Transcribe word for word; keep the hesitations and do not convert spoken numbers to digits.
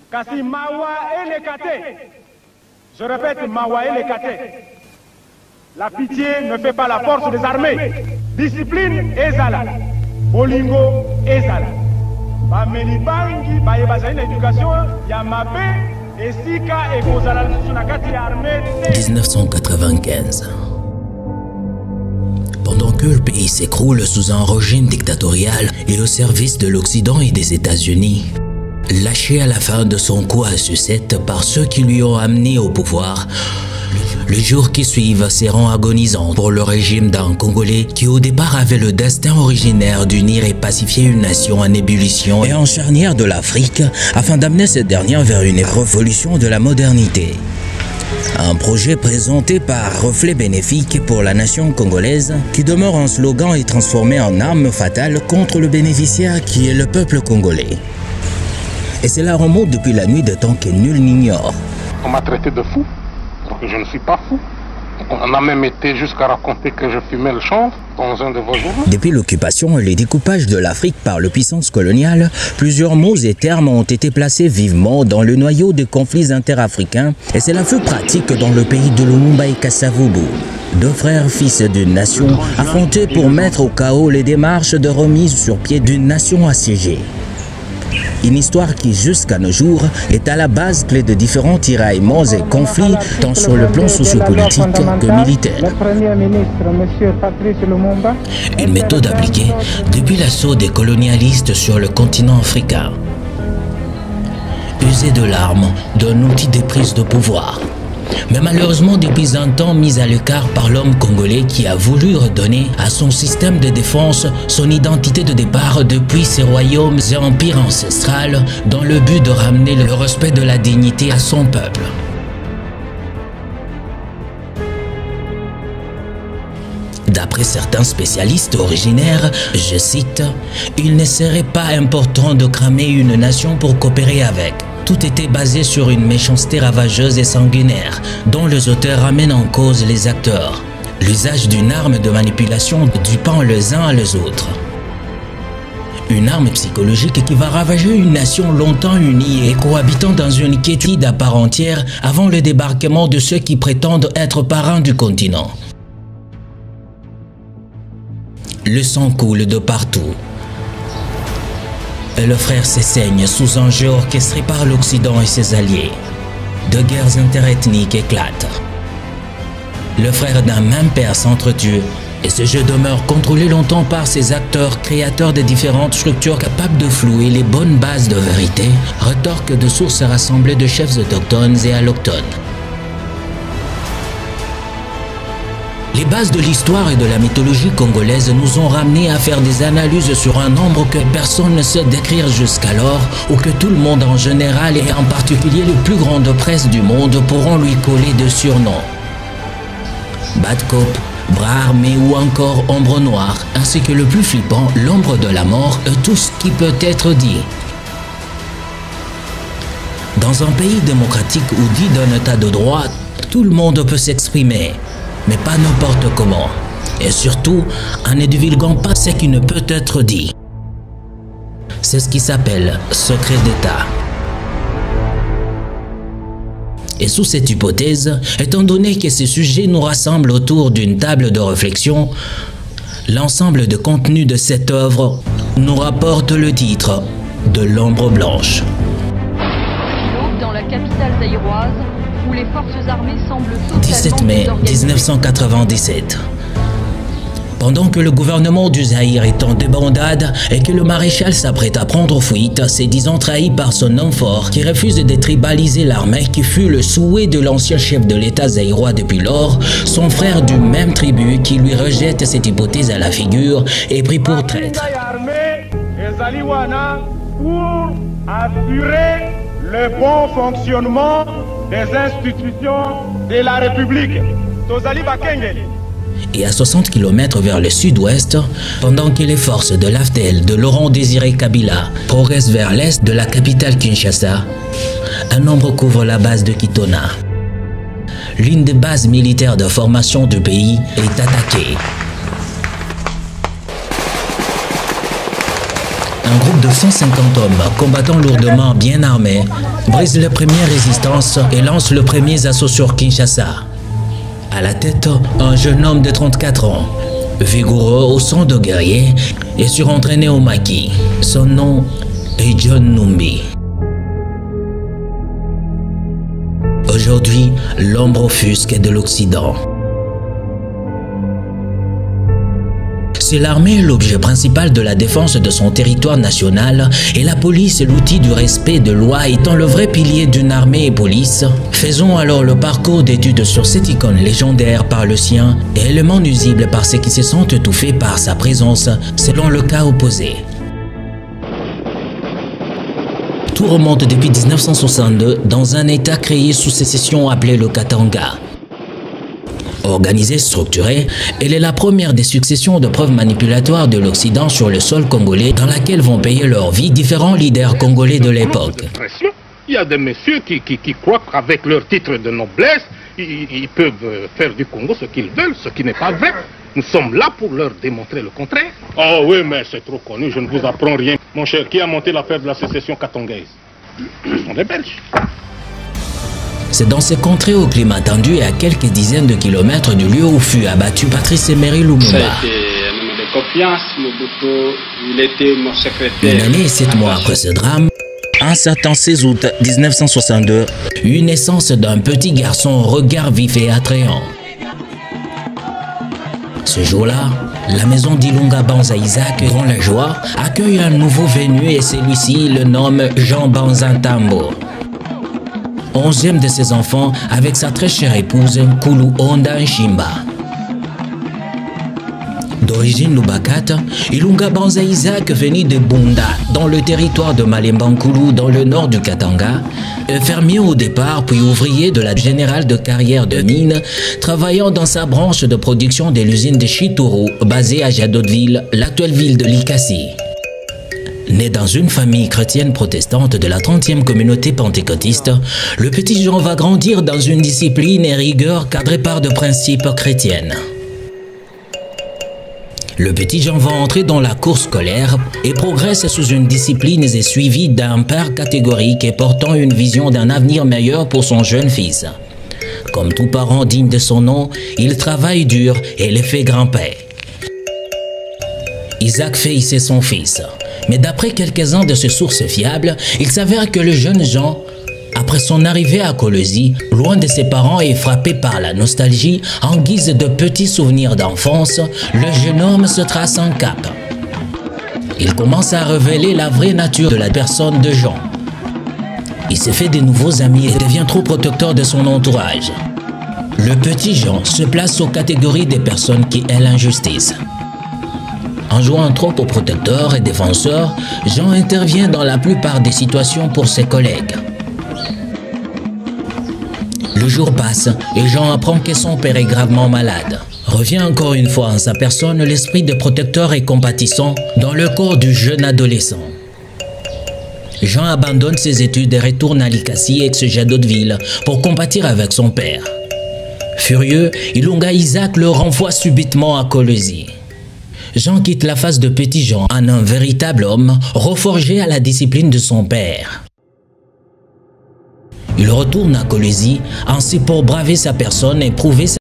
Kasi mawa elekate. Je répète, mawa elekate. La pitié ne fait pas la force des armées. Discipline ezala. Bolingo ezala. Ba melibangi ba yebazali na éducation ya mabe esika ekozala na kati ya armée. dix-neuf cent quatre-vingt-quinze. Pendant que le pays s'écroule sous un régime dictatorial et au service de l'Occident et des États-Unis, lâché à la fin de son coup à sucette par ceux qui lui ont amené au pouvoir, les jours qui suivent seront agonisants pour le régime d'un Congolais qui au départ avait le destin originaire d'unir et pacifier une nation en ébullition et en charnière de l'Afrique afin d'amener cette dernière vers une révolution de la modernité. Un projet présenté par reflet bénéfique pour la nation congolaise qui demeure un slogan et transformé en arme fatale contre le bénéficiaire qui est le peuple congolais. Et cela remonte depuis la nuit des temps que nul n'ignore. On m'a traité de fou. Je ne suis pas fou. On a même été jusqu'à raconter que je fumais le chanvre dans un de vos journaux. Depuis l'occupation et les découpages de l'Afrique par le puissance coloniale, plusieurs mots et termes ont été placés vivement dans le noyau des conflits interafricains et cela fut pratique dans le pays de Lumumba et Kasavubu. Deux frères fils d'une nation affrontés pour mettre au chaos les démarches de remise sur pied d'une nation assiégée. Une histoire qui, jusqu'à nos jours, est à la base clé de différents tiraillements et conflits, tant sur le plan sociopolitique que militaire. Une méthode appliquée depuis l'assaut des colonialistes sur le continent africain. User de l'arme, d'un outil de prise de pouvoir. Mais malheureusement depuis un temps mis à l'écart par l'homme congolais qui a voulu redonner à son système de défense son identité de départ depuis ses royaumes et empires ancestrales dans le but de ramener le respect de la dignité à son peuple. D'après certains spécialistes originaires, je cite, « Il ne serait pas important de cramer une nation pour coopérer avec. » Tout était basé sur une méchanceté ravageuse et sanguinaire, dont les auteurs ramènent en cause les acteurs. L'usage d'une arme de manipulation dupant les uns les autres. Une arme psychologique qui va ravager une nation longtemps unie et cohabitant dans une quiétude à part entière avant le débarquement de ceux qui prétendent être parrains du continent. Le sang coule de partout. Et le frère s'essaigne sous un jeu orchestré par l'Occident et ses alliés. Deux guerres interethniques éclatent. Le frère d'un même père s'entretue et ce jeu demeure contrôlé longtemps par ses acteurs créateurs de différentes structures capables de flouer les bonnes bases de vérité, rétorques de sources rassemblées de chefs autochtones et allochtones. Les bases de l'histoire et de la mythologie congolaise nous ont ramenés à faire des analyses sur un nombre que personne ne sait décrire jusqu'alors ou que tout le monde en général et en particulier les plus grandes presses du monde pourront lui coller de surnoms. Bad Cop, bras armé ou encore ombre noire, ainsi que le plus flippant, l'ombre de la mort et tout ce qui peut être dit. Dans un pays démocratique ou dit d'un état de droit, tout le monde peut s'exprimer. Mais pas n'importe comment, et surtout en ne divulguant pas ce qui ne peut être dit. C'est ce qui s'appelle secret d'État. Et sous cette hypothèse, étant donné que ces sujets nous rassemblent autour d'une table de réflexion, l'ensemble de contenu de cette œuvre nous rapporte le titre de l'ombre blanche. Dans la capitale zaïroise, où les forces armées semblent dix-sept mai mille neuf cent quatre-vingt-dix-sept. Pendant que le gouvernement du Zaïre est en débandade et que le maréchal s'apprête à prendre fuite, se disant trahi par son homme fort qui refuse de tribaliser l'armée qui fut le souhait de l'ancien chef de l'État zaïrois depuis lors, son frère du même tribu qui lui rejette cette hypothèse à la figure est pris pour traître. Pour assurer le bon fonctionnement des institutions de la République. Et à soixante kilomètres vers le sud-ouest, pendant que les forces de l'A F D L de Laurent Désiré Kabila progressent vers l'est de la capitale Kinshasa, un ombre couvre la base de Kitona. L'une des bases militaires de formation du pays est attaquée. un groupe de cent cinquante hommes combattant lourdement bien armés brise la première résistance et lance le premier assaut sur Kinshasa. À la tête, un jeune homme de trente-quatre ans, vigoureux au son de guerrier et surentraîné au maquis. Son nom est John Numbi. Aujourd'hui, l'ombre offusque de l'Occident. Si l'armée est l'objet principal de la défense de son territoire national et la police l'outil du respect de loi étant le vrai pilier d'une armée et police, faisons alors le parcours d'études sur cette icône légendaire par le sien et élément nuisible par ceux qui se sentent étouffés par sa présence selon le cas opposé. Tout remonte depuis mille neuf cent soixante-deux dans un état créé sous sécession appelé le Katanga. Organisée, structurée, elle est la première des successions de preuves manipulatoires de l'Occident sur le sol congolais dans laquelle vont payer leur vie différents leaders congolais de l'époque. Il y a des messieurs qui, qui, qui croient qu'avec leur titre de noblesse, ils, ils peuvent faire du Congo ce qu'ils veulent, ce qui n'est pas vrai. Nous sommes là pour leur démontrer le contraire. Oh oui, mais c'est trop connu, je ne vous apprends rien. Mon cher, qui a monté l'affaire de la sécession katongaise? Ce sont des Belges. C'est dans ces contrées au climat tendu et à quelques dizaines de kilomètres du lieu où fut abattu Patrice Emery Lumumba. Ça a été un homme de confiance, Mobutu, il était mon secrétaire. Une année et sept mois après ce drame, un certain seize août mille neuf cent soixante-deux, eut naissance d'un petit garçon au regard vif et attrayant. Ce jour-là, la maison d'Ilunga Banza Isaac, grand la joie, accueille un nouveau venu et celui-ci le nomme Jean Banza Ntambo. Onzième de ses enfants avec sa très chère épouse Kulu Onda Nshimba. D'origine Lubakate, Ilunga Banza Isaac venait de Bunda, dans le territoire de Malembankulu, dans le nord du Katanga, fermier au départ puis ouvrier de la générale de carrière de mine, travaillant dans sa branche de production de l'usine de Chituru, basée à Jadotville, l'actuelle ville de Likasi. Né dans une famille chrétienne protestante de la trentième communauté pentecôtiste, le petit Jean va grandir dans une discipline et rigueur cadrée par de principes chrétiennes. Le petit Jean va entrer dans la cour scolaire et progresse sous une discipline et suivi d'un père catégorique et portant une vision d'un avenir meilleur pour son jeune fils. Comme tout parent digne de son nom, il travaille dur et les fait grimper. Isaac fait hisser son fils. Mais d'après quelques-uns de ses sources fiables, il s'avère que le jeune Jean, après son arrivée à Kolwezi, loin de ses parents et frappé par la nostalgie, en guise de petits souvenirs d'enfance, le jeune homme se trace un cap. Il commence à révéler la vraie nature de la personne de Jean. Il se fait de nouveaux amis et devient trop protecteur de son entourage. Le petit Jean se place aux catégories des personnes qui aiment l'injustice. En jouant trop au protecteur et défenseur, Jean intervient dans la plupart des situations pour ses collègues. Le jour passe et Jean apprend que son père est gravement malade. Revient encore une fois en sa personne l'esprit de protecteur et compatissant dans le corps du jeune adolescent. Jean abandonne ses études et retourne à Likasi, ex-Jadotville, pour compatir avec son père. Furieux, Ilunga Isaac le renvoie subitement à Kolwezi. Jean quitte la face de petit Jean en un véritable homme reforgé à la discipline de son père. Il retourne à Kolwezi ainsi pour braver sa personne et prouver sa